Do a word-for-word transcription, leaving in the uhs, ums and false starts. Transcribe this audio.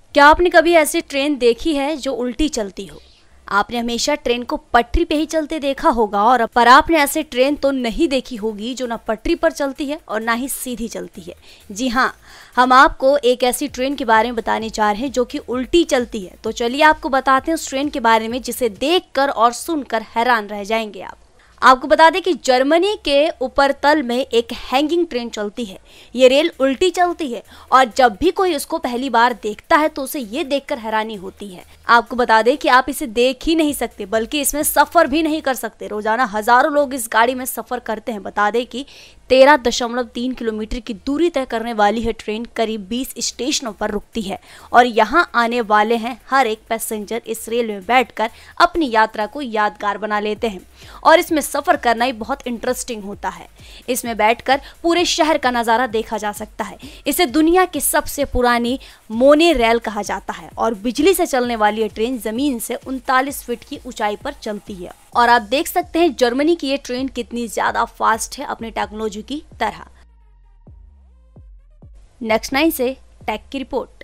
क्या आपने कभी ऐसी ट्रेन देखी है जो उल्टी चलती हो? आपने हमेशा ट्रेन को पटरी पे ही चलते देखा होगा, और पर आपने ऐसी ट्रेन तो नहीं देखी होगी जो ना पटरी पर चलती है और ना ही सीधी चलती है। जी हाँ, हम आपको एक ऐसी ट्रेन के बारे में बताने जा रहे हैं जो कि उल्टी चलती है। तो चलिए आपको बताते हैं उस ट्रेन के बारे में जिसे देखकर और सुनकर हैरान रह जाएंगे आप। आपको बता दें कि जर्मनी के ऊपर तल में एक हैंगिंग ट्रेन चलती है। ये रेल उल्टी चलती है और जब भी कोई इसको पहली बार देखता है तो उसे ये देखकर हैरानी होती है। आपको बता दें कि आप इसे देख ही नहीं सकते बल्कि इसमें सफर भी नहीं कर सकते। रोजाना हजारों लोग इस गाड़ी में सफर करते हैं। बता दें कि तेरह दशमलव तीन किलोमीटर की दूरी तय करने वाली है ट्रेन करीब बीस स्टेशनों पर रुकती है और यहाँ आने वाले हैं हर एक पैसेंजर इस रेल में बैठकर अपनी यात्रा को यादगार बना लेते हैं। और इसमें सफर करना ही बहुत इंटरेस्टिंग होता है। इसमें बैठकर पूरे शहर का नज़ारा देखा जा सकता है। इसे दुनिया की सबसे पुरानी मोने रेल कहा जाता है और बिजली से चलने वाली ये ट्रेन जमीन से उनतालीस फीट की ऊंचाई पर चलती है। और आप देख सकते हैं जर्मनी की ये ट्रेन कितनी ज्यादा फास्ट है अपनी टेक्नोलॉजी की तरह। नेक्स्ट नाइन से टेक की रिपोर्ट।